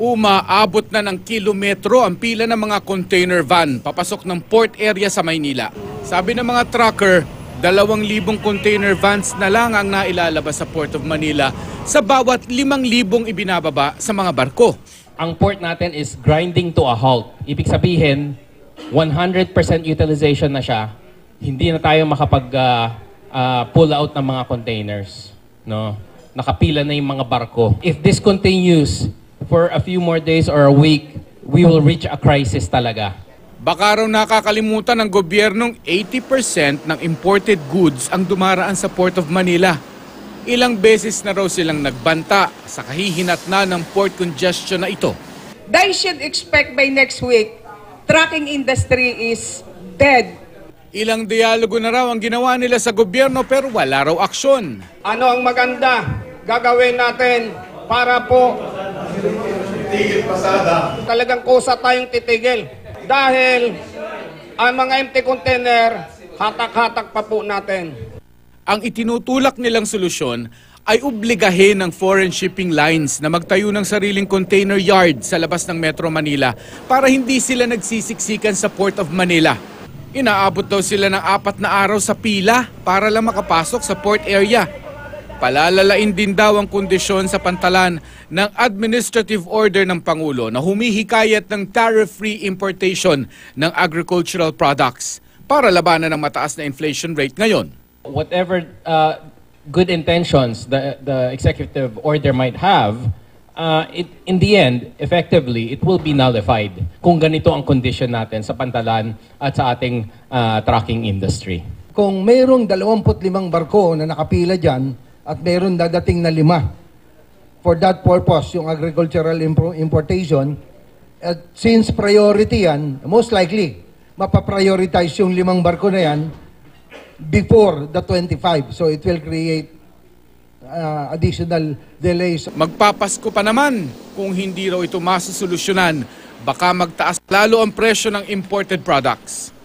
Umaabot na ng kilometro ang pila ng mga container van papasok ng port area sa Maynila. Sabi ng mga trucker, 2,000 container vans na lang ang nailalabas sa Port of Manila sa bawat 5,000 ibinababa sa mga barko. Ang port natin is grinding to a halt. Ibig sabihin, 100% utilization na siya. Hindi na tayo makapag-pull out ng mga containers. No? Nakapila na yung mga barko. If this continues for a few more days or a week, we will reach a crisis talaga. Baka raw nakakalimutan ng gobyernong 80% ng imported goods ang dumaraan sa Port of Manila. Ilang beses na raw silang nagbanta sa kahihinat na ng port congestion na ito. They should expect by next week, trucking industry is dead. Ilang dialogo na raw ang ginawa nila sa gobyerno pero wala raw aksyon. Ano ang maganda gagawin natin para po talagang kusa tayong titigil? Dahil ang mga empty container, hatak-hatak pa po natin. Ang itinutulak nilang solusyon ay obligahin ng foreign shipping lines na magtayo ng sariling container yard sa labas ng Metro Manila para hindi sila nagsisiksikan sa Port of Manila. Inaabot daw sila ng 4 na araw sa pila para lang makapasok sa port area. Palalalain din daw ang kondisyon sa pantalan ng administrative order ng Pangulo na humihikayat ng tariff-free importation ng agricultural products para labanan ng mataas na inflation rate ngayon. Whatever good intentions the executive order might have, in the end, effectively, it will be nullified kung ganito ang condition natin sa pantalan at sa ating trucking industry. Kung mayroong 25 barko na nakapila dyan, at meron dadating na 5 for that purpose, yung agricultural importation. At since priority yan, most likely, mapaprioritize yung 5 barko na yan before the 25. So it will create additional delays. Magpapasko pa naman kung hindi raw ito masusolusyonan, baka magtaas lalo ang presyo ng imported products.